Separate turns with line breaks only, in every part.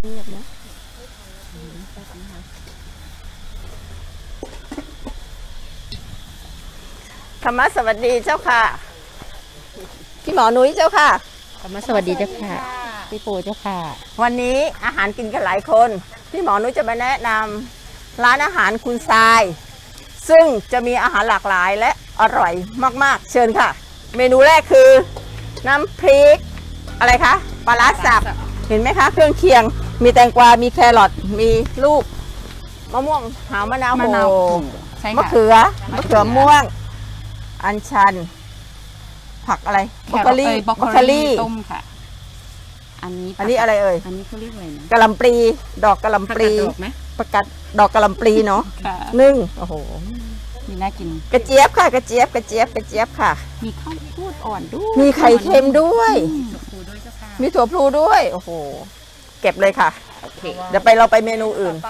เงียบนะธรรมะสวัสดีเจ้าค่ะพี่หมอนุ้ยเจ้าค่ะ
ธรรมะสวัสดีเจ้าค่ะพี่โปเจ้าค่ะ
วันนี้อาหารกินกันหลายคนพี่หมอนุ้ยจะมาแนะนำร้านอาหารคุณทรายซึ่งจะมีอาหารหลากหลายและอร่อยมากๆเชิญค่ะเมนูแรกคือน้ำพริกอะไรคะปลาร้าสับเห็นไหมคะเครื่องเคียงมีแตงกวามีแครอทมีลูกมะม่วงหาวมะนาวโหมะเขือม่วงอัญชันผักอะไรบรอกโคลี
ต้มค่ะอันนี้อะไรเอ่ยอันนี้เขาเรียกอะไรนะ
กะหล่ำปลีดอกกะหล่ำปลีประกาศดอกกะหล่ำปลีเนาะนึ่งโอ้โห
มีน่ากิน
กระเจี๊ยบค่ะกระเจี๊ยบค่ะ
มีข้าวโพดอ่อนด้วย
มีไข่เค็มด้วยมีถั่วพลูด้วยโอ้โหเก็บเลยค่ะเดี๋ยวเราไปเมนูอื่น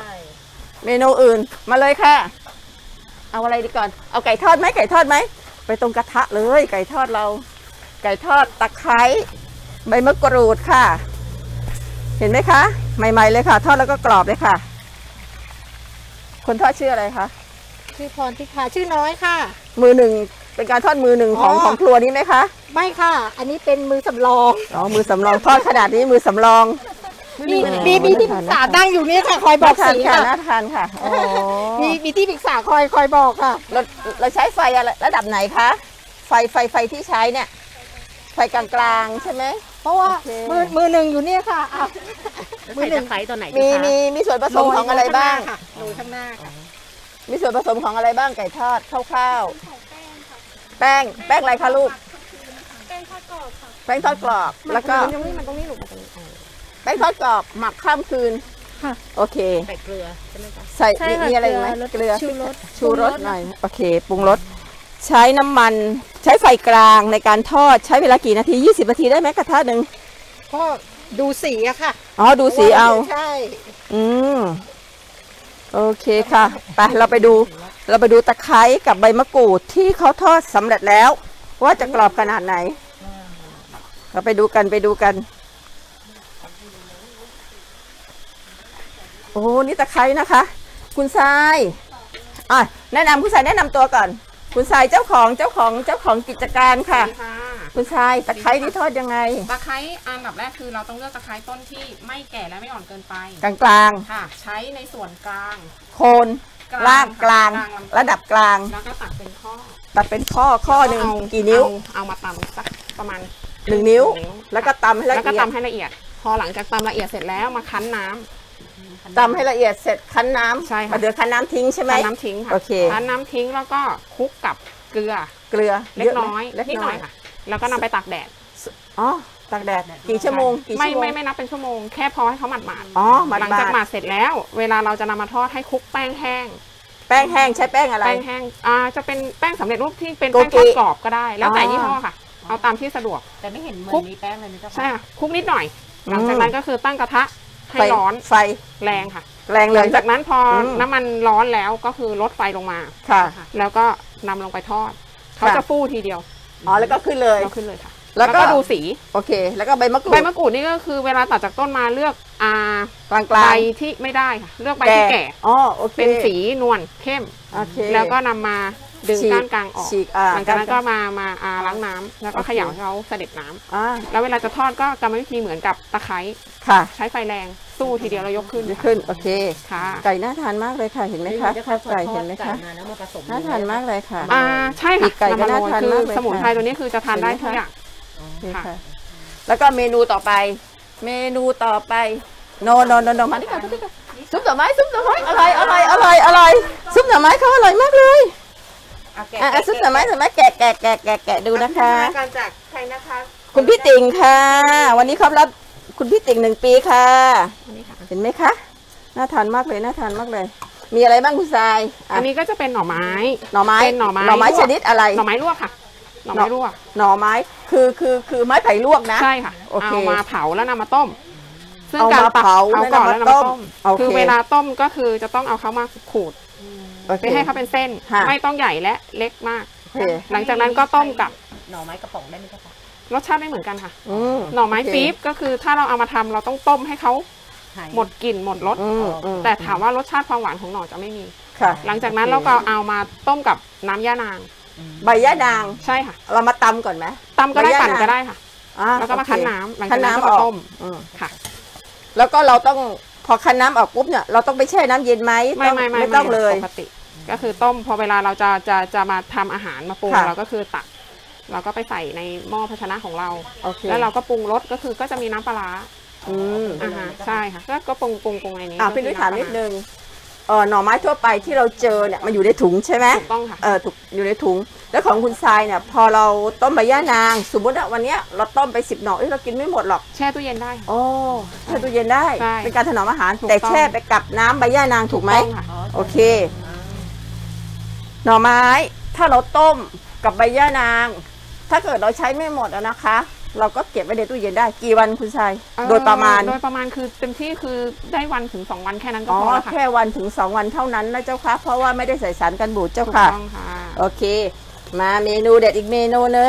มาเลยค่ะเอาอะไรดีก่อนเอาไก่ทอดไหมไปตรงกระทะเลยไก่ทอดเราไก่ทอดตะไคร้ใบมะกรูดค่ะเห็นไหมคะใหม่ๆเลยค่ะทอดแล้วก็กรอบเลยค่ะคนทอดชื่ออะไรคะ
ชื่อพรทิพาชื่อน้อยค่ะ
มือหนึ่งเป็นการทอดมือหนึ่งของครัวนี้ไหมคะ
ไม่ค่ะอันนี้เป็นมือสำรอง
มือสำรองทอดขนาดนี้มือสำรอง
มีที่ปรึกษานั่งอยู่นี่ค่ะคอยบอกสีค่ะ
น่าทานค่ะ
มีที่ปรึกษาคอยบอกค่ะ
เราใช้ไฟอะไรระดับไหนคะไฟที่ใช้เนี่ยไฟกลางๆใช่ไหม
เพราะว่ามือหนึ่งอยู่นี่ค่ะ
มือหนึ่งไฟตัวไหน
มีส่วนผสมของอะไรบ้าง
ดูข้างหน้าค่ะ
มีส่วนผสมของอะไรบ้างไก่ทอดคร่าวๆแป้งอะไรคะลูก
แป้งทอดกรอบค่ะ
แป้งทอดกรอบแล้วก็
มันตรงนี้หนู
แป้งทอดกรอบหมักข้ามคืน
ค่ะ
โอเค
ใส่เกลือใช่ไหมคะ
ใส่มีอะไรไหมเกลือชูรสหน่อยโอเคปรุงรสใช้น้ำมันใช้ไฟกลางในการทอดใช้เวลากี่นาที20นาทีได้ไหมกระทะหนึ่ง
ก็ดูสีอะค่ะ
ดูสีเอา
ใช่
โอเคค่ะไปเราไปดูตะไคร้กับใบมะกรูดที่เขาทอดสำเร็จแล้วว่าจะกรอบขนาดไหนเราไปดูกันโอ้นี่ตะไคร้นะคะคุณทรายแนะนำคุณทรายแนะนำตัวก่อนคุณทรายเจ้าของกิจการค่ะคุณทรายตะไคร้นี่ทอดยังไง
ตะไคร้อันดับแรกคือเราต้องเลือกตะไคร้ต้นที่ไม่แก่และไม่อ่อนเกินไป
กลาง
ค่ะใช้ในส่วนกลาง
โคนล่างกลางระดับกลาง
แล้วก็ตัดเป็น
ข้อหนึ่งกี่นิ้ว
เอามาตำสักประมาณ
1 นิ้วแล้วก็ตำให้ละ
เอียดพอหลังจากตำละเอียดเสร็จแล้วมาคั้นน้ำ
ตำให้ละเอียดเสร็จคั้นน้ำ
ใช่ค่ะ
เดี๋ยวคั้นน้ำทิ้งใช่ไหม
คั้นน้ำทิ้งค่ะ
โอเค
คั้นน้ำทิ้งแล้วก็คลุกกับเกลือเล็กน้อยนิดหน่อยค่ะแล้วก็นำไปตากแดด
ตากแดดกี่ชั่วโมง
ไม่นับเป็นชั่วโมงแค่พอให้เขาหมาด
ห
ลังจากหมาดเสร็จแล้วเวลาเราจะนำมาทอดให้คลุกแป้งแห้ง
ใช้แป้งอะไร
แป้งแห้งจะเป็นแป้งสำเร็จรูปที่เป็นแป้งทอดกรอบก็ได้แล้วแต่ยี่ห้อค่ะเอาตามที่สะดวก
แต่ไม่เห็นเหมือนมีแป้งเลยนะเจ้าค่ะ
ใช่ค่ะคลุกนิดหน่อยหลังจากนั้นก็คือตั้งกระทะให้ร้อน
ไฟ
แรงค่ะ
แรงเลย
หลังจากนั้นพอน้ำมันร้อนแล้วก็คือลดไฟลงมา
ค่ะ
แล้วก็นำลงไปทอดเขาจะฟูทีเดียว
แล้วก็ขึ้นเลย
ค่ะ
แล้วก็
ดูสี
โอเคแล้วก็ใบมะก
รูดนี่ก็คือเวลาตัดจากต้นมาเลือก
กลาง
ใบที่ไม่ได้ค่ะเลือกใบที่แก่
โอเค
เป็นสีนวลเข้มแล้วก็นำมาดึงก้านกลางออกหลังจากนั้นก็มาล้างน้ำแล้วก็เขย่าให้เขาเสด็จน้ำแล้วเวลาจะทอดก็กรรมวิธีเหมือนกับตะไคร้
ค่ะ
ใช้ไฟแรงสู้ทีเดียวเรายกขึ้น
โอเค
ค่ะ
ไก่น่าทานมากเลยค่ะเห็นไหมคะไก่เห็นไหมคะน่าทานมากเลยค่ะ
ใช่ค่ะ
ไก่ก็น่าทานมากเลย
สมุนไพรตัวนี้คือจะทานได้ทุกอย่าง
ค่ะแล้วก็เมนูต่อไปโนมาที่กันซุปหน่อไม้อร่อยซุปหน่อไม้เขาอร่อยมากเลยซุปหน่อไม้แกะดูนะคะ
การจากใครนะคะ
คุณพี่ติ่งค่ะวันนี้ครบรับคุณพี่ติ่ง1 ปีค่ะเห็นไหมคะน่าทานมากเลยมีอะไรบ้างคุณทราย
อันนี้ก็จะเป็นหน่อไม้
เป็นหน่อไม้ชนิดอะไร
หน่อไม้ลวกค่ะหน่อไม้ลวก
หน่อไม้คือไม้ไผ่ลวกนะ
ใช่ค่ะเอามาเผาแล้วนำมาต้ม
ซึ่งการเผา
ก่อนแล้วนำมาต้มคือเวลาต้มก็คือจะต้องเอาเขามาขูดไปให้เขาเป็นเส้นไม่ต้องใหญ่และเล็กมากหลังจากนั้นก็ต้มกับ
หน่อไม้กระป๋องได้ไหมคะ
รสชาติไม่เหมือนกันค่ะหน่อไม้ปี๊บก็คือถ้าเราเอามาทำเราต้องต้มให้เขาหมดกลิ่นหมดรสแต่ถามว่ารสชาติความหวานของหน่อจะไม่มี
ค่ะ
หลังจากนั้นเราก็เอามาต้มกับน้ำย่านาง
ใบย่านาง
ใช่ค่ะ
เรามาตำก่อนไหม
ตำก็ได้
ใบย่านาง
ปั่นก็ได้ค่ะ แล้วก็มา
โอเค
คั้นน้ำหลัง
คั้
จาก
น
นั้น
น้ำ
ก็
อ
มา
อก
ต้มค่ะ
แล้วก็เราต้องพอคั้นน้ำออกปุ๊บเนี่ยเราต้องไปแช่น้ำเย็นไหม ไม่ต้องเลย
ปกติ ก็คือต้มพอเวลาเราจะมาทำอาหารมาปรุง
ค่ะ
เราก็คือตักเราก็ไปใส่ในหม้อภาชนะของเรา
โอเค
แล้วเราก็ปรุงรสก็คือก็จะมีน้ำปลาร้า
อืม
ใช่ค่ะก็ปรุงในนี้
พี่นุ้ยถามนิดนึงหน่อไม้ทั่วไปที่เราเจอเนี่ยมันอยู่ในถุงใช่ไหม
ถูกต้องค่ะ
ถูกอยู่ในถุงแล้วของคุณทรายเนี่ยพอเราต้มใบย่านาง สมมติว่าวันเนี้ยเราต้มไป10 หน่อเรากินไม่หมดหรอก
แช่ตู้เย็นได้ค่ะ
โอ้แช่ตู้เย็นได้
ใช่
เป็นการถนอมอาหาร
ถูกต้อง
แต่แช่ไปกับน้ำใบย่านางถูกไหม
ต้องค่ะ
โอเค หน่อไม้ถ้าเราต้มกับใบย่านาง ถ้าเกิดเราใช้ไม่หมดอะนะคะ เราก็เก็บไว้ในตู้เย็นได้กี่วันคุณทรายโดยประมาณ
โดยประมาณคือเต็มที่คือได้วันถึง2 วันแค่นั้นก็
อ๋อ
พอแล้วค่ะ
แค่วันถึง2 วันเท่านั้นนะเจ้าค่ะเพราะว่าไม่ได้ใส่สารกันบูดเจ้า
ถูก
ค่ะ
ต้องค่ะ
โอเค มาเมนูเด็ดอีกเมนูหนึ่ง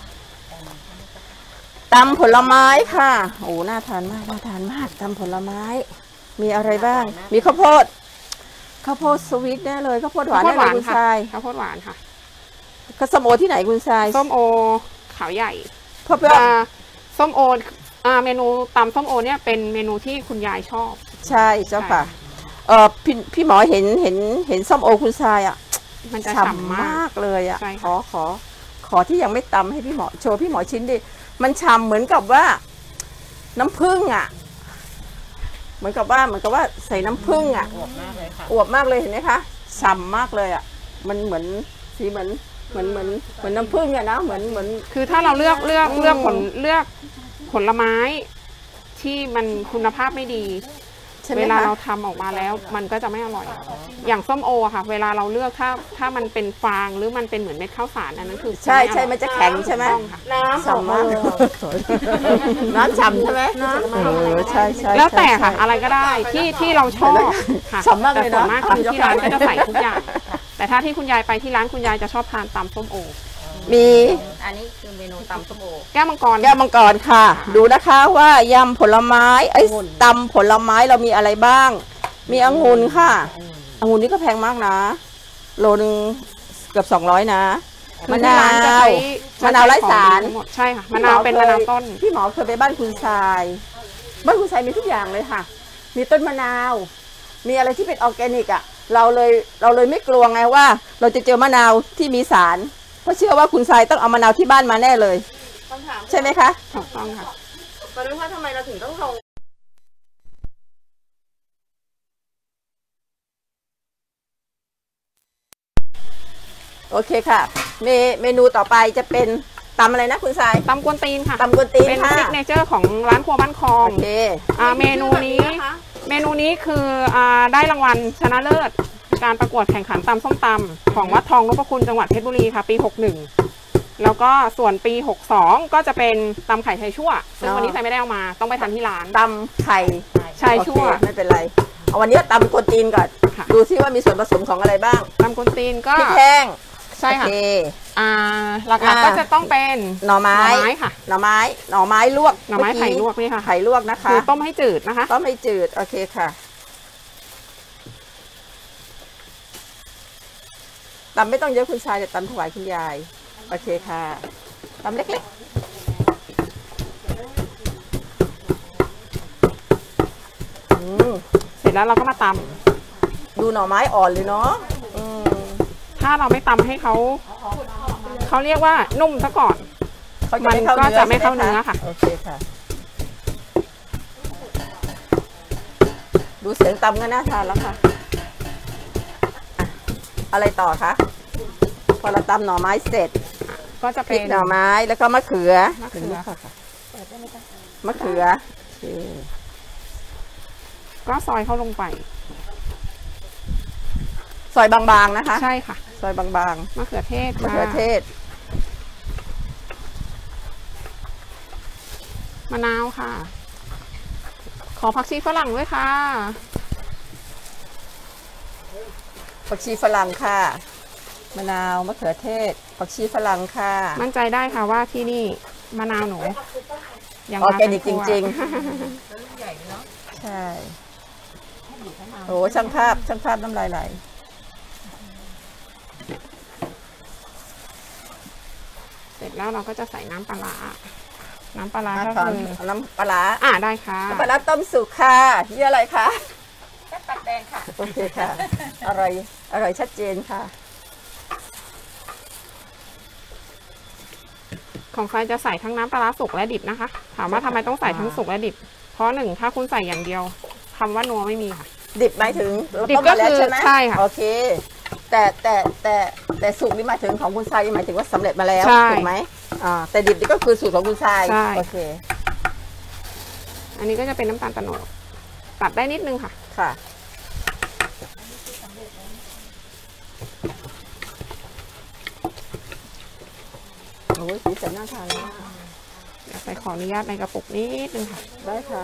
ตำผลไม้ค่ะโอ้น่าทานมากน่าทานมากตำผลไม้ มีอะไรบ้าง มีข้าวโพดสวีทแน่เลยข้าวโพดหวาน
ข้าวโพดหวาน
แน่เลยคุณ
ค่ะ
ทราย
ข้าวโพดหวานค่ะ
ข้าวส้มโอที่ไหนคุณทราย
ส้มโอขาวใหญ่
เพราะว่า
ส้มโอเมนูตำส้มโอเนี่ยเป็นเมนูที่คุณยายชอบ
ใช่เจ้าค่ะพี่หมอเห็นส้มโอคุณทรายอ่ะ
มันจะ
ฉ่ำ
ฉ่ำมาม
าก กเลยอ่ะ
ใช่
ข
ค่ะ
อที่ยังไม่ตำให้พี่หมอโชว์พี่หมอชิ้นดิมันฉ่ำเหมือนกับว่า น้ำผึ้งอ่ะ เหมือนกับว่าใส่น้ำผึ้งอ่ะอวบมากเลยเห็นไหมคะฉ่ำมากเลยอ่ะมันเหมือนสีเหมือนน้ำผึ้งอ่ะนะเหมือน
คือถ้าเราเลือกผลไม้ที่มันคุณภาพไม่ดี
ใช่ไหม
เวลา
คะ
เราทำออกมาแล้วมันก็จะไม่อร่อย อย่างส้มโอค่ะ เวลาเราเลือกถ้ามันเป็นฟางหรือมันเป็นเหมือนเม็ดข้าวสารอันนั้นคือ
ใช่
ไอร่อย
ใช่มันจะแข็งใช่ไหม
ถูกต้องค่ะ
ฉ่ำมากน้ำฉ่ำใช่ไหมใช่ใช่
แล้วแต่ค่ะ
ใช่
อะไรก็ได้ที่เราชอบค่ะ
ฉ่ำมากเลย
แต่ส่วน
เนอะ
มากคือที่ร้านก็จะใส่ทุกอย่าง แต่ถ้าที่คุณยายไปที่ร้านคุณยายจะชอบทานตำส้มโอ
มี
อันนี้คือเมนูตำส้มโอ
แก้วมังกร
แก้วมังกรค่ะ ดูนะคะว่ายำผลไม้ตำผลไม้เรามีอะไรบ้าง มีองุ่นค่ะองุ่นนี่ก็แพงมากนะ โลนึงเกือบ200นะมะนาวไร้สาร
ทั้งหมดใช่ค่ะมะนาวเป็นมะนาวต้น
พี่หมอเคยไปบ้านคุณทรายบ้านคุณทรายมีทุกอย่างเลยค่ะ มีต้นมะนาว มีอะไรที่เป็นออร์แกนิกอ่ะเราเลยไม่กลัวไงว่า เราจะเจอมะนาวที่มีสารเพราะเชื่อว่าคุณทรายต้องเอามะนาวที่บ้านมาแน่เลยใช่ไหมคะ
ถูกต้องค่ะ
ก็รู้ว่าทำไมเราถึงต้องลงโอเคค่ะเมนูต่อไปจะเป็นตำอะไรนะคุณทราย
ตำกวนตีนค่ะ
ตำกวนตีน
เป็น
ค่ะ
ซิกเนเจอร์ของร้านครัวบ้านคลอง
โอเค
เมนูนี้คือได้รางวัลชนะเลิศการประกวดแข่งขันตำส้มตำของวัดทองนพคุณจังหวัดเพชรบุรีค่ะปี61แล้วก็ส่วนปี62ก็จะเป็นตำไข่ไทยชั่วซึ่งวันนี้ใส่ไม่ได้เอามาต้องไปทานที่ร้าน
ตำไข่
ชายชั่ว
โอเคไม่เป็นไรเอาวันนี้ตำกวนตีนก่อน
ค่ะ
ดูซิว่ามีส่วนผสมของอะไรบ้าง
ตำกวนตีนก็
พริกแห้ง
ใช่ค่ะ
โอเค
หลักๆก็จะต้องเป็น
หน่อไม้
ค่ะ
หน่อไม้ลวก
หน่อไม้ไข่ลวกนี่ค่ะ
ไข่ลวกนะคะ
คือต้มให้จืดนะคะ
ต้มให้จืดโอเคค่ะตำไม่ต้องเยอะคุณชายแต่ตำถวายคุณยายโอเคค่ะตำเล็กๆ
เสร็จแล้วเราก็มาตำ
ดูหน่อไม้อ่อนเลยเนาะ
ถ้าเราไม่ตำให้เขาเรียกว่านุ่มซะก่อน
มันก็จะไม่เข้าเนื้อค่ะ โอเคค่ะ ดูเสียงตำก็น่าทานแล้วค่ะอะไรต่อคะพอเราตำหน่อไม้เสร็จ
ก็จะ
พ
เป็
ริ
น
กหน่อไม้แล้วก็มะเขือ
มะเขือ
มะเขือโอเค
ก็ซอยเข้าลงไป
ซอยบางๆนะคะ
ใช่ค่ะ
ซอยบาง
มะเขือเทศ
ๆมะเขือเทศ
มะนาวค่ะ ขอผักชีฝรั่งด้วยค่ะ
ผักชีฝรั่งค่ะมะนาวมะเขือเทศผักชีฝรั่งค่ะ
มั่นใจได้ค่ะว่าที่นี่มะนาวหนูยัง
ออร์แกนิกจริง
ๆ
ใช่โอ้ช่างภาพน้ำลายไหล
เสร็จแล้วเราก็จะใส่น้ำปลาร้าน้ำปลาร้าก็
ก่อน
คือ
เอาน้ำปลาร้า
ได้ค่ะ
น้ำปลาร้าต้มสุกค่ะนี่อะไรคะ
แค่ปัดแดงค่ะ
โอเคค่ะ อร่อยชัดเจนค่ะ
ของใครจะใส่ทั้งน้ำปลาร้าสุกและดิบนะคะ ถามว่าทำไมต้องใส่ทั้งสุกและดิบ เพราะหนึ่งถ้าคุณใส่อย่างเดียวคำว่านัวไม่มีค่ะ
ดิบหมายถึงเรา
ดิบ
ต้มมาแล้ว
ก็คือ
ใช่ไหม
ใช่ค่ะ
โอเค แต่สุกนี่หมายถึงของคุณทรายหมายถึงว่าสำเร็จมาแล้ว
ใช่
ถูกไหมแต่ดิบนี่ก็คือสูตรของคุณทราย
ใช่
โอเค
อันนี้ก็จะเป็นน้ำตาลโตนดตัดได้นิดนึงค่ะ
ค่ะโอ้ยสีสันน่าทานแล้ว
เดี๋ยวไปขออนุญาตในกระปุกนิดนึงค่ะ
ได้ค่ะ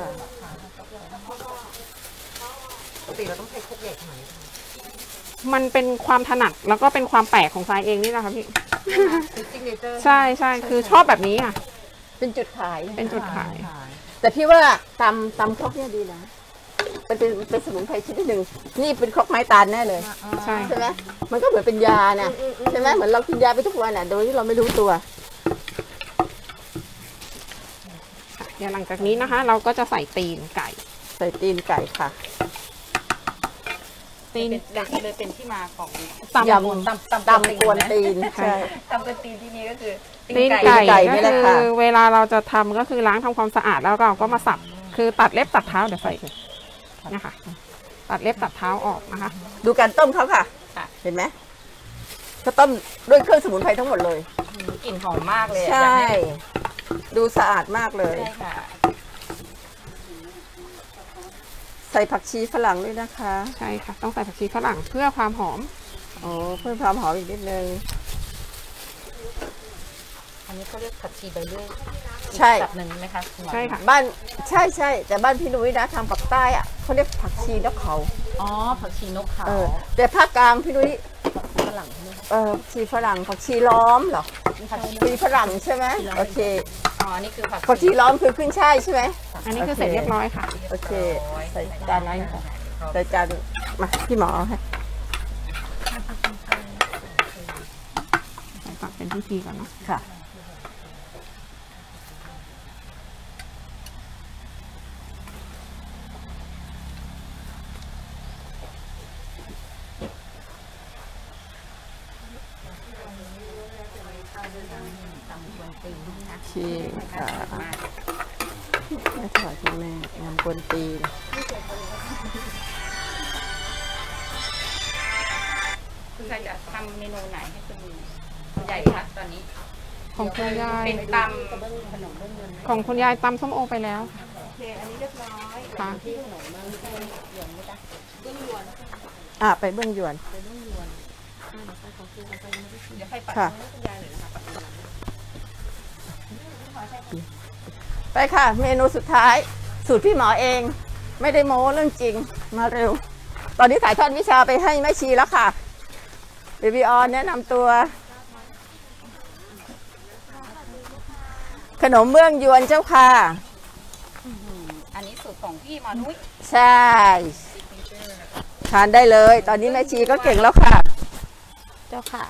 ปกติเราต้องใช้ครกใหญ่ขนาดนี้
มันเป็นความถนัดแล้วก็เป็นความแปลกของทรายเองนี่แหละค่ะพี่
คือซิกเนเจอร์
ใช่ใช่คือชอบแบบนี้ค่ะ
เป็นจุดขาย
เป็นจุดขาย
แต่พี่ว่าตำครกเนี่ยดีนะเป็นสมุนไพรชนิดหนึ่งนี่เป็นครกไม้ตาลแน่เลย
ใช่
ใช่ไหมมันก็เหมือนเป็นยานะใช่ไหมเหมือนเรากินยาไปทุกวันน่ะโดยที่เราไม่รู้ตัว
ค่ะเดี๋ยวหลังจากนี้นะคะ เราก็จะใส่ตีนไก่
ใส่ตีนไก่ค่ะ
ตีน
อย่างนี้เลยเป็นที่มาของ
ยำตำกวนตีนใช่
ตำกวนตีนที่นี้ก็คือ
ตีนไก่
ไก่
ก็
นี่แหละ
คื
ค่ะ
อเวลาเราจะทำก็คือล้างทำความสะอาดแล้วก็เอาก็มาสับ คือตัดเล็บตัดเท้าเดี๋ยวใส่เลยนะคะตัดเล็บตัดเท้าออกนะคะ
ดูการต้มเขาค่ะ เห็นไหมเขาต้มด้วยเครื่องสมุนไพรทั้งหมดเลย
กลิ่นหอมมากเลย
ใช่ ดูสะอาดมากเลย
ใช่ค่ะ
ใส่ผักชีฝรั่งด้วยนะคะ
ใช่ค่ะ ต้องใส่ผักชีฝรั่งเพื่อความหอม
โอ้เพิ่มความหอมอีกนิดนึง
อันนี้เขาเรียกผักชีใบเลื่อย
ใช่
แบบหนึ่งไหมคะณหมอ
ใช่ค่ะ
บ้านใช่แต่บ้านพี่นุ้ยนะทางปากใต้อะเขาเรียกผักชีนกเขา
อ๋อผักชีนกเขา
แต่ภาคกลางพี่นุ้ยฝรั่งผักชีฝรั่งผักชีล้อมเหรอผักชีฝรั่งใช่ไหมโอเค
อ๋อนี่คือผัก
ผักชีล้อมคือขึ้นช่ายใช่ไหม
อันนี้คือเสร็จเรียบร้อยค่ะ
โอเคใส่จานนั้นค่ะใส่จานมาพี่หมอเอาให้
ใส่ฝักเป็นพิธีก่อนเนาะ
ค่ะโอเคค่ะไม่ถอยคุณแม่ยำกวนตีน
คุณชายจะทำเมนูไหนให้คุณใหญ่คะตอนนี้
ของคุณยาย
เป็นต
ของคุณยายตำส้มโอไปแล้วค่ะ
ำโอเคอันนี้เรียบร้อย
ค่ะ
ไปเบื้องยวน
เดี๋ยวใครปัด
ค่ะ
ให้คุณยายหน่อยนะคะปัดให้
ไปค่ะ เมนูสุดท้าย สูตรพี่หมอเอง ไม่ได้โม้เรื่องจริงมาเร็ว ตอนนี้ถ่ายทอดวิชาไปให้แม่ชีแล้วค่ะเบบี้ออนแนะนำตัว ขนมเบื้องยวนเจ้าค่ะ
อันนี้สูตรของพี่หมอนุ้ย
ใช่ทานได้เลย ตอนนี้แม่ชีก็เก่งแล้วค่ะ
เจ้าค่ะ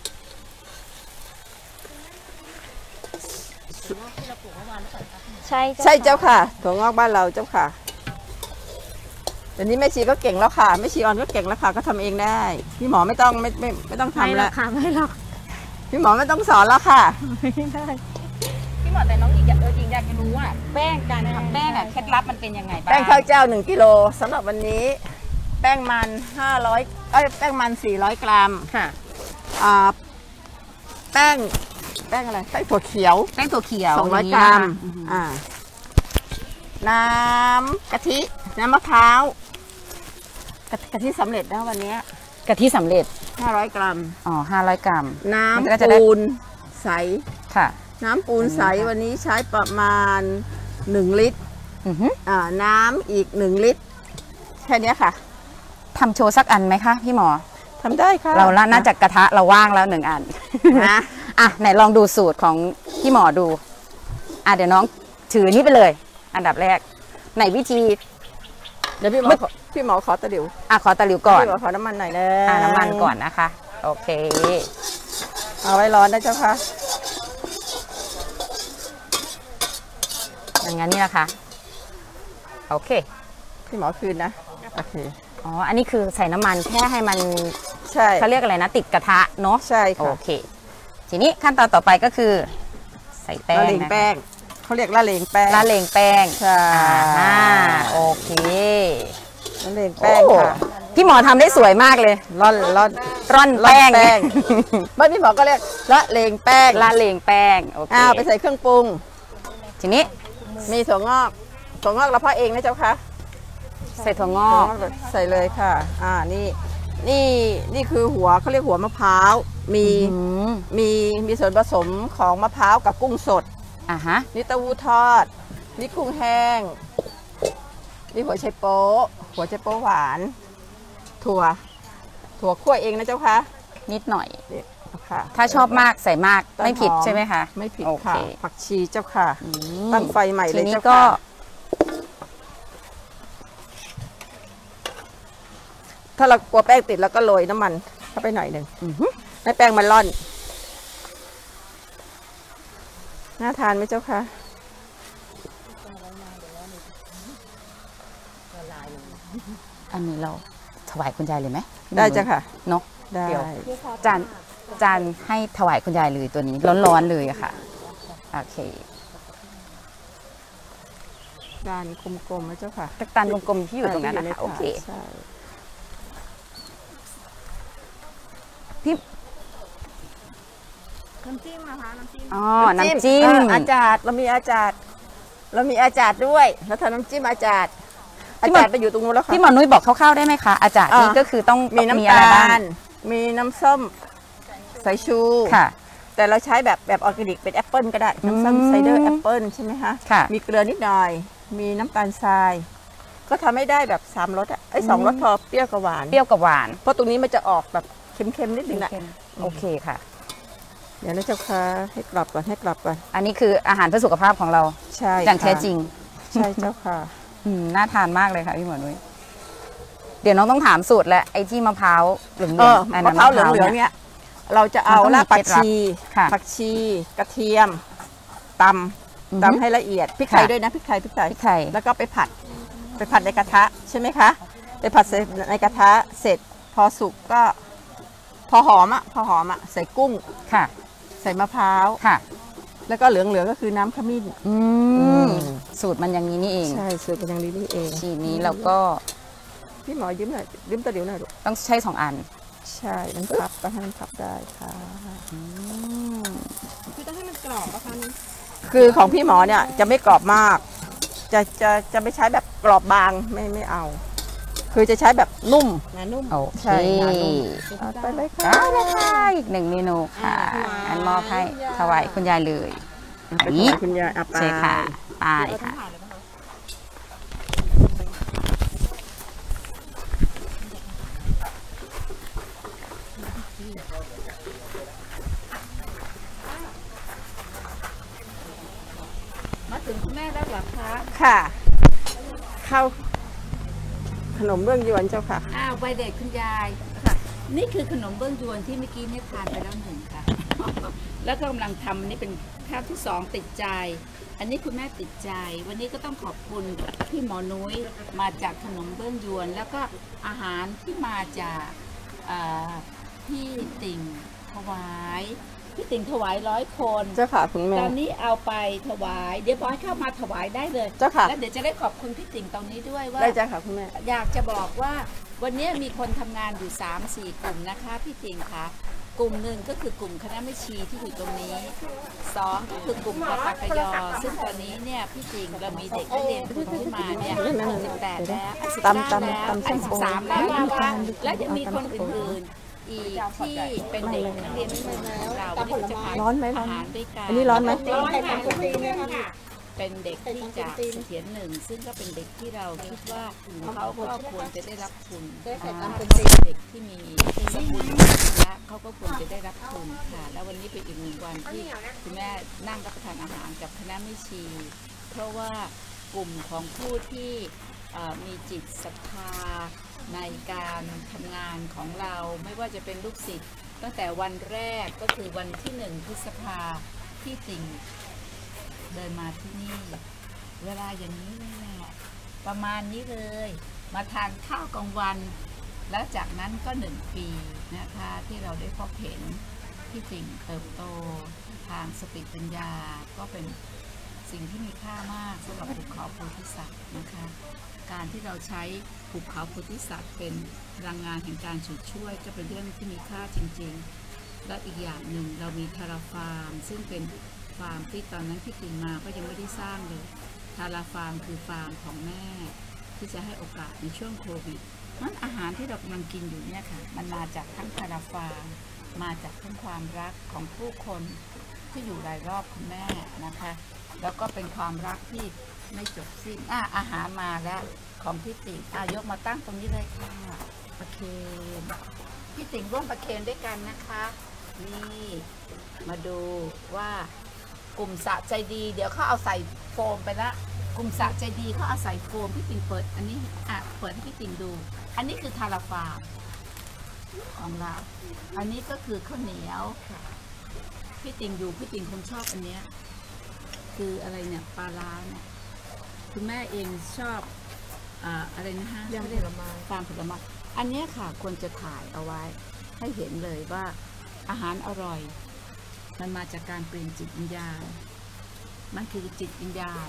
ใช่เจ้าค่ะถั่วงอกบ้านเราเจ้าค่ะเดี๋ยวนี้แม่ชีก็เก่งแล้วค่ะแม่ชีออนก็เก่งแล้วค่ะก็ทำเองได้ พี่หมอไม่ต้องทำแล้ว
ไม่หรอก
พี่หมอไม่ต้องสอนแล้วค่ะ
พี่หมอแต่น้องหญิงอยากจะรู้ว่าแป้งการทำแป้งอ่ะเคล็ดลับมันเป็นยังไงบ้าง
แป้งข้าวเจ้า1กิโลสำหรับวันนี้ แป้งมันแป้งมัน400 กรัม
ค่ะ
แป้งอะไรแป้งถั่วเขียว
แป้งถั่วเขียว
200 กรัมน้ำกะทิน้ำมะพร้าวกะทิสำเร็จนะวันนี้
กะทิสำเร็จ
500 กรัม
อ๋อ500 กรัม
น้
มันก็จะได้
ำปูนใส
ค่ะ
น้ำปูนใสวันนี้ใช้ประมาณ1 ลิตร
อือฮึ
น้ำอีก1 ลิตรแค่นี้ค่ะ
ทำโชว์สักอันไหมคะพี่หมอ
ทำได้ค่ะ
เราละน่าจะกระทะเราว่างแล้ว1 อัน
นะ
อ่ะไหนลองดูสูตรของพี่หมอดูเดี๋ยวน้องถือนี้ไปเลย อันดับแรกไหนวิธี
เดี๋ยวพี่หมอขอตะหลิว
ขอตะหลิวก่อน
พี่หมอขอน้ำมันหน่อยนะ
น้ำมันก่อนนะคะโอเค
เอาไว้ร้อนนะเจ้าค่ะ
อย่างนั้นนี่นะคะโอเค
พี่หมอคืนนะโอเค
อ๋ออันนี้คือใส่น้ำมันแค่ให้มัน
ใช่
เขาเรียกอะไรนะติดกระทะเนาะ
ใช่
โอ
ค่ะ
เคทีนี้ขั้นตอนต่อไปก็คือ ใส่แป้ง
ละเลง
นะคะ
แป้งเขาเรียกละเลงแป้ง
ละเลงแป้ง
ใช่
โอเค
ละเลงแป้ง
โอ้
ค่ะ
พี่หมอทำได้สวยมากเลย
ร่อน
ร่อนแป้ง
บ้านพี่หมอก็เรียกละเลงแป้ง
ละเลงแป้งโอเค
ไปใส่เครื่องปรุง
ทีนี้
มีถั่วงอกเราเพาะเองนะเจ้าค่ะ
ใส่ถั่วง
ถั่
อ
ว
ก
งอกใส่เลยค่ะนี่คือหัวเขาเรียกหัวมะพร้าวมีส่วนผสมของมะพร้าวกับกุ้งสด
ฮะ
นี่เต้าหู้ทอดนี่กุ้งแห้งนี่หัวไชโป๊หวานถั่วคั่วเองนะเจ้าค่ะ
นิดหน่อย
นี่ค่ะ
ถ้าชอบมากใส่มาก
ต้นหอม
ไม่ผิดใช่ไหมคะ
ไม่ผิด
โอเค
ค่ะผักชีเจ้าค่ะ ตั้งไฟใหม่เลย
ทีนี้
เจ้า
ก็
ค่ะถ้าเรากลัวแป้งติดแล้วก็โรยน้ำมันเข้าไปหน่อยหนึ่งให้แป้งมันร่อนน่าทานไหมเจ้าค่ะ
อันนี้เราถวายคุณยายเลยไหม
ได้จ้ะค่ะ
เนาะ
ได้
เดี๋ยวจานให้ถวายคุณยายเลยตัวนี้ร้อนๆเลยอะค่ะโอเค
จานกลมๆนะเจ้าค่ะ
ตักตานกลมๆที่อยู่ตรงนั้นนะคะโอเค
ใช่
พี่
น้ำจิ้มนะคะน้ำจิ้ม
อ๋อน้ำจิ้ม
อาจารย์เรามีอาจารย์ด้วยแล้วทำน้ำจิ้มอาจารย์ไปอยู่ตรงนู้นแล้วค่ะ
พี่หมอนุ้ยบอกคร่าวๆได้ไหมคะอาจารย์นี่ก็คือต้อง
มีน้ำ
อะไร
ตา
บ้าง
ลมีน้ำส้มสายชู
ค่ะ
แต่เราใช้แบบออร์แกนิกเป็นแอปเปิลก็ได้น้ำส้มไซเดอร์แอปเปิลใช่ไหมคะ
ค่ะ
มีเกลือนิดหน่อย มีน้ำตาลทราย ก็ทำให้ได้แบบ3 รส2 รสพอเปรี้ยวกับหวาน
เปรี้ยวกับหวาน
เพราะตรงนี้มันจะออกแบบเค็มๆนิดนึงนะ
โอเคค่ะ
เดี๋ยวนะเจ้าค่ะให้กรอบก่อน
อันนี้คืออาหารเพื่อสุขภาพของเรา
ใช่
อย่างแท้จริง
ใช่เจ้าค่ะ
น่าทานมากเลยค่ะพี่หมอนุ้ยเดี๋ยวน้องต้องถามสูตรและไอ้ที่มะพร้าวเหลืองๆอัน
มะ
นั้น
พร้าวเหลืองๆเนี่ยเราจะเอา
มันต้องมี
รากผักชี
ค่ะ
กระเทียมตำให้ละเอียดพริกไทย
ค่ะ
ด้วยนะพริกไทย
พริกไทย
แล้วก็ไปผัดในกระทะใช่ไหมคะไปผัดในกระทะเสร็จพอสุกก็พอหอมใส่กุ้ง
ค่ะ
ใส่มะพร้าว
ค่ะ
แล้วก็เหลืองๆก็คือน้ำขมิ้น
สูตรมันอย่างนี้นี่เอง
ใช่สูตรเป็นอย่างนี้นี่เอง
ทีนี้เราก็
พี่หมอยืมหน่อยยืมตะหลิวหน่อยลูก
ต้องใช้2 อัน
ใช่มันพับก็ให้มันพับได้ค่ะ
คือต้องให้มันกรอบนะคะนี่
คือของพี่หมอเนี่ยจะไม่กรอบมาก จะไม่ใช้แบบกรอบบางไม่เอา คือจะใช้แบบนุ่ม
นะนุ่ม
โอเค
ใช่ค่ะนุ่ม เอาไปเลยค่ะ
ได้เลยค่ะอีก1 เมนูค่ะอันมอบให้ถวายคุณยายเลย
ไปถวายคุณยายเอาไป
ใช่ค่ะไปค่ะ
มาถึงคุณแม่แล้วเหรอคะ
ค่ะ เข้าขนมเบื้องยวนเจ้าค่ะ
วัยเด็กคุณยายค่ะนี่คือขนมเบื้องยวนที่เมื่อกี้เนี่ยทานไปแล้ว1ค่ะ แล้วก็กำลังทำอันนี้เป็นข้าวที่2ติดใจ อันนี้คุณแม่ติดใจ วันนี้ก็ต้องขอบคุณพี่หมอนุ้ยมาจากขนมเบื้องยวน แล้วก็อาหารที่มาจากพี่ติ่งถวายพี่ติ่งถวาย100 คน
เจ้าค่ะคุณแม่
ตอนนี้เอาไปถวายเดี๋ยวบอยเข้ามาถวายได้เลย
เจ้าค่ะ
แล้วเดี๋ยวจะได้ขอบคุณพี่ติ่งตรงนี้ด้วยว่า
ได้เจ้าค่ะคุณแม่
อยากจะบอกว่าวันนี้มีคนทำงานอยู่ 3-4 กลุ่มนะคะพี่ติ่งคะกลุ่มหนึ่งก็คือกลุ่มคณะแม่ชีที่อยู่ตรงนี้2ก็คือกลุ่มปตกยซึ่งตอนนี้เนี่ยพี่ติ่งเรามีเด็กนักเรียนทุนขึ้นมาเนี่ย18แล้ว19แล้ว13แล้วนะคะและจะมีคนอื่นๆอีกที่เป็นเด็กนักเรียนทุนของเราวันนี้ก็จะทาน
ร้อนไหมร้อน
อาหารด้วยกัน
อันนี้ร้อนไหม
เป็นเด็กที่จากเสถียร1ซึ่งก็เป็นเด็กที่เราคิดว่าเขาก็ควรจะได้รับทุนเป็นเด็กที่มีสมบูรณ์และเขาก็ควรจะได้รับทุนค่ะแล้ววันนี้เป็นอีก1 วันที่คุณแม่นั่งรับประทานอาหารกับคณะแม่ชี เพราะว่ากลุ่มของผู้ที่มีจิตศรัทธาในการทำงานของเราไม่ว่าจะเป็นลูกศิษย์ตั้งแต่วันแรกก็คือวันที่1 พฤษภาที่ติ่งเดินมาที่นี่เวลาอย่างนี้เลยแหละประมาณนี้เลยมาทานข้าวกลางวันแล้วจากนั้นก็1 ปีนะคะที่เราได้พบเห็นพี่ติ่งเติบโตทางสติปัญญาก็เป็นสิ่งที่มีค่ามากสำหรับภูเขาโพธิสัตว์นะคะการที่เราใช้ภูเขาโพธิสัตว์เป็นพลังงานแห่งการฉุดช่วยก็เป็นเรื่องที่มีค่าจริงๆและอีกอย่างหนึ่งเรามีทาราฟาร์มซึ่งเป็นฟาร์มที่ตอนนั้นพี่ติ่งมาก็ยังไม่ได้สร้างเลยทาราฟาร์มคือฟาร์มของแม่ที่จะให้โอกาสในช่วงโควิดนั้นอาหารที่เรากำลังกินอยู่เนี่ยค่ะมันมาจากทั้งทาราฟาร์มมาจากทั้งความรักของผู้คนที่อยู่รายรอบคุณแม่นะคะแล้วก็เป็นความรักที่ไม่จบสิ้นอาหารมาแล้วของพี่ติ่งยกมาตั้งตรงนี้เลยค่ะประเคนพี่ติ่งร่วมประเคนด้วยกันนะคะนี่มาดูว่ากลุ่มสะใจดีเดี๋ยวเขาเอาใส่โฟมไปละกลุ่มสะใจดีเขาเอาใส่โฟมพี่ติ่งเปิดอันนี้เปิดให้พี่ติ่งดูอันนี้คือทาราฟาร์มของเราอันนี้ก็คือข้าวเหนียวพี่ติ่งอยู่พี่ติ่งคงชอบอันเนี้ยคืออะไรเนี่ยปลาร้าเนี่ยคุณแม่เองชอบอะไรนะฮะยำผลไม้ฟาร์มผลไม้อันนี้ค่ะควรจะถ่ายเอาไว้ให้เห็นเลยว่าอาหารอร่อยมันมาจากการเปลี่ยนจิตวิญญาณมันคือจิตวิญญาณ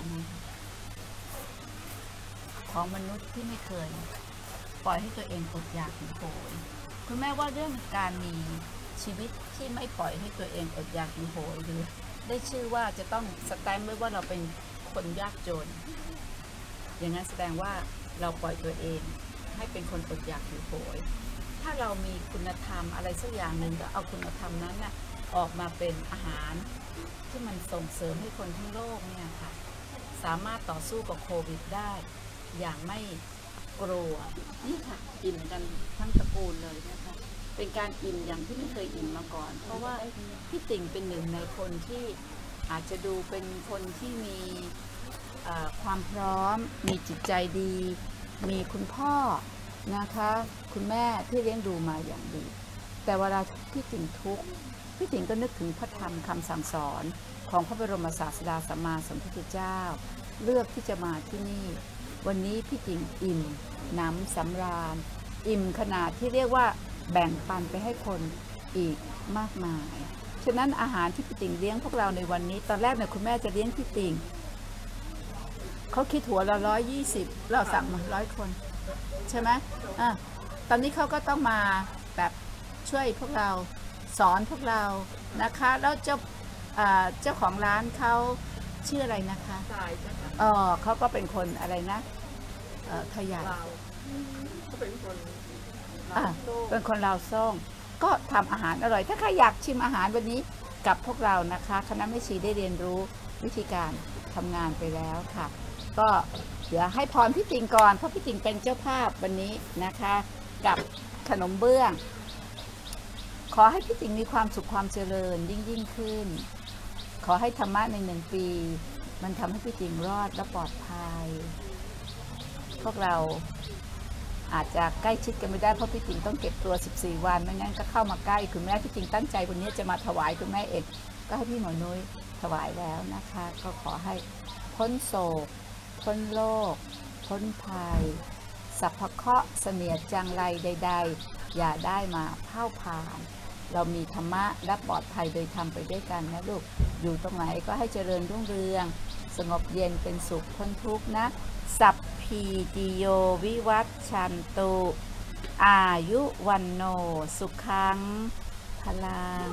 ของมนุษย์ที่ไม่เคยปล่อยให้ตัวเองอดอยากหิวโหยคุณแม่ว่าเรื่องการมีชีวิตที่ไม่ปล่อยให้ตัวเองอดอยากหิวโหยหรือได้ชื่อว่าจะต้องสแตมป์ไว้ว่าเราเป็นคนยากจนอย่างนั้นแสดงว่าเราปล่อยตัวเองให้เป็นคนอดอยากหิวโหยถ้าเรามีคุณธรรมอะไรสักอย่างหนึ่งก็เอาคุณธรรมนั้นน่ะออกมาเป็นอาหารที่มันส่งเสริมให้คนทั้งโลกเนี่ยค่ะสามารถต่อสู้กับโควิดได้อย่างไม่กลัวนี่ค่ะอิ่มกันทั้งตระกูลเลยนะคะเป็นการอิ่มอย่างที่ไม่เคยอิ่มมาก่อนเพราะว่าพี่ติ่งเป็นหนึ่งในคนที่อาจจะดูเป็นคนที่มีความพร้อมมีจิตใจดีมีคุณพ่อนะคะคุณแม่ที่เลี้ยงดูมาอย่างดีแต่เวลาพี่ติ่งทุกข์พี่ติ่งก็นึกถึงพระธรรมคำสั่งสอนของพระบรมศาสดาสัมมาสัมพุทธเจ้าเลือกที่จะมาที่นี่วันนี้พี่ติ่งอิ่มหนำสำราญอิ่มขนาดที่เรียกว่าแบ่งปันไปให้คนอีกมากมายฉะนั้นอาหารที่พี่ติ่งเลี้ยงพวกเราในวันนี้ตอนแรกเนี่ยคุณแม่จะเลี้ยงพี่ติ่งเขาคิดหัวละ120เราสั่งมา100 คนใช่ไหมตอนนี้เขาก็ต้องมาแบบช่วยพวกเราสอนพวกเรานะคะแล้วเจ้าของร้านเขาชื่ออะไรนะคะเขาก็เป็นคนอะไรนะขยันเขาเป็นคนลาวซ่งก็ทำอาหารอร่อยถ้าใครอยากชิมอาหารวันนี้กับพวกเรานะคะคณะแม่ชีได้เรียนรู้วิธีการทำงานไปแล้วค่ะก็เดี๋ยวให้พรพี่ติ่งก่อนเพราะพี่ติ่งเป็นเจ้าภาพวันนี้นะคะกับขนมเบื้องขอให้พี่ติ่งมีความสุขความเจริญยิ่งขึ้นขอให้ธรรมะใน1 ปีมันทำให้พี่ติ่งรอดและปลอดภัยพวกเราอาจจะใกล้ชิดกันไม่ได้เพราะพี่ติ่งต้องเก็บตัว14 วันไม่งั้นก็เข้ามาใกล้คุณแม่พี่ติ่งตั้งใจวันนี้จะมาถวายคุณแม่เองก็ให้พี่หมอนุ้ยถวายแล้วนะคะก็ขอให้พ้นโศกพ้นโรคพ้นภัยสัพพเคราะห์เสนียดจังไรใดๆอย่าได้มาเผ่าพานเรามีธรรมะและปลอดภัยโดยทำไปด้วยกันนะลูกอยู่ตรงไหนก็ให้เจริญรุ่งเรืองสงบเย็นเป็นสุขพ้นทุกข์นะสัพพีติโยวิวัชชันตุอายุวันโนสุขังพลัง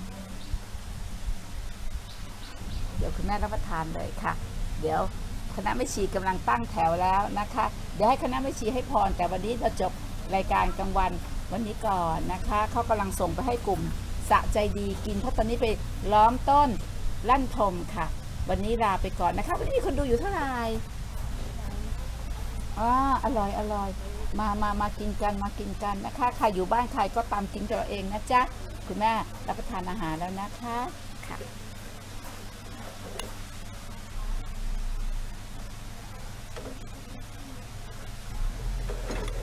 เดี๋ยวคุณแม่รับประทานเลยค่ะเดี๋ยวคณะแม่ชีกำลังตั้งแถวแล้วนะคะเดี๋ยวให้คณะแม่ชีให้พรแต่วันนี้เราจบรายการกลางวันวันนี้ก่อนนะคะเขากำลังส่งไปให้กลุ่มสะใจดีกินเพราะตอนนี้ไปล้อมต้นลั่นทมค่ะวันนี้ลาไปก่อนนะคะวันนี้มีคนดูอยู่เท่าไหร่อร่อยมากินกันนะคะใครอยู่บ้านใครก็ตามกินตัวเองนะจ๊ะคุณแม่รับประทานอาหารแล้วนะคะค่ะ